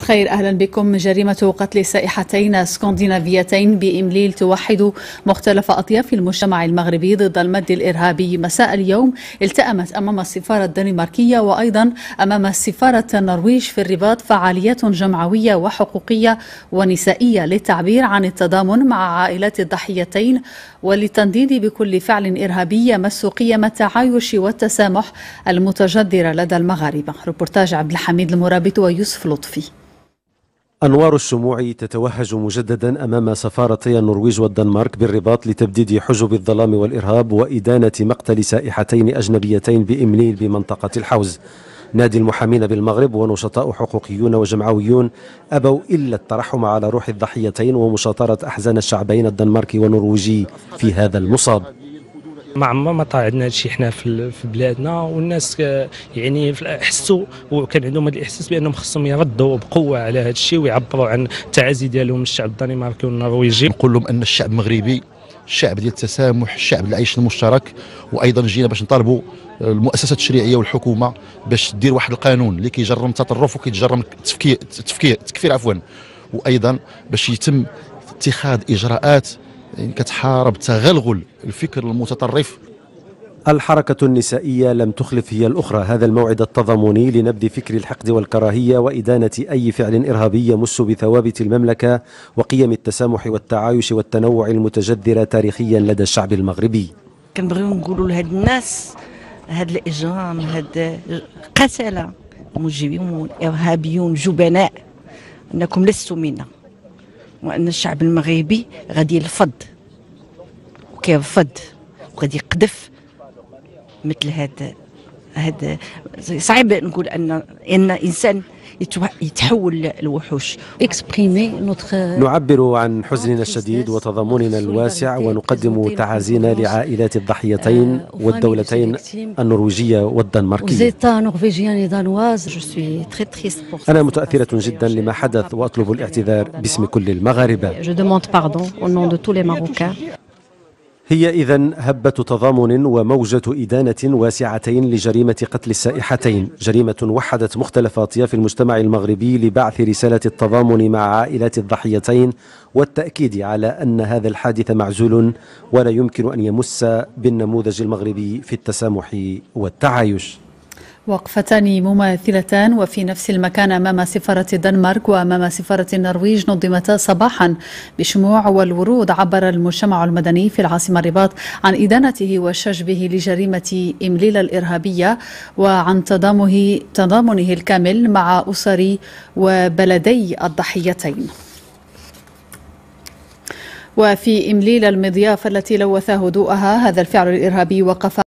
خير، أهلا بكم. جريمة قتل سائحتين اسكندنافيتين بإمليل توحد مختلف أطياف المجتمع المغربي ضد المد الإرهابي. مساء اليوم التأمت أمام السفارة الدنماركية وأيضا أمام السفارة النرويج في الرباط فعاليات جمعوية وحقوقية ونسائية للتعبير عن التضامن مع عائلات الضحيتين وللتنديد بكل فعل إرهابي يمس قيم التعايش والتسامح المتجذرة لدى المغاربة. ريبورتاج عبد الحميد المرابط ويوسف لطفي. أنوار الشموع تتوهج مجددا أمام سفارتي النرويج والدنمارك بالرباط لتبديد حجب الظلام والإرهاب وإدانة مقتل سائحتين أجنبيتين بإمليل بمنطقة الحوز. نادي المحامين بالمغرب ونشطاء حقوقيون وجمعويون أبوا إلا الترحم على روح الضحيتين ومشاطرة أحزان الشعبين الدنماركي والنرويجي في هذا المصاب. ما طلع عندنا هادشي حنا في بلادنا، والناس يعني حسوا وكان عندهم هذا الاحساس بانهم خصهم يردوا بقوه على هذا الشيء ويعبروا عن التعازي ديالهم للشعب الدنماركي والنرويجي. نقول لهم ان الشعب المغربي الشعب ديال التسامح، الشعب العيش المشترك، وايضا جينا باش نطالبوا المؤسسات التشريعيه والحكومه باش دير واحد القانون اللي كيجرم التطرف وكيتجرم التكفير وايضا باش يتم اتخاذ اجراءات كتحارب تغلغل الفكر المتطرف. الحركة النسائية لم تخلف هي الأخرى هذا الموعد التضامني لنبذ فكر الحقد والكراهية وإدانة أي فعل إرهابي يمس بثوابت المملكة وقيم التسامح والتعايش والتنوع المتجذرة تاريخيا لدى الشعب المغربي. كنبغيو نقولوا لهاد الناس هاد الإجرام، هاد قتلة مجرمون إرهابيون جبناء أنكم لستم منا، وأن الشعب المغربي غادي يرفض وكيرفض وغادي يقذف مثل هذا. صعيب نقول ان انسان يتحول لوحوش. نعبر عن حزننا الشديد وتضامننا الواسع ونقدم تعازينا لعائلات الضحيتين والدولتين النرويجية والدنماركية. أنا متأثرة جدا لما حدث وأطلب الاعتذار باسم كل المغاربة. هي إذن هبة تضامن وموجة إدانة واسعتين لجريمة قتل السائحتين، جريمة وحدت مختلف أطياف المجتمع المغربي لبعث رسالة التضامن مع عائلات الضحيتين والتأكيد على أن هذا الحادث معزول ولا يمكن أن يمس بالنموذج المغربي في التسامح والتعايش. وقفتان مماثلتان وفي نفس المكان أمام سفارة الدنمارك وأمام سفارة النرويج نظمتا صباحا بشموع والورود. عبر المجتمع المدني في العاصمة الرباط عن إدانته وشجبه لجريمة إمليل الإرهابية وعن تضامنه الكامل مع أسر وبلدي الضحيتين. وفي إمليل المضياف التي لوث هدوءها هذا الفعل الإرهابي وقف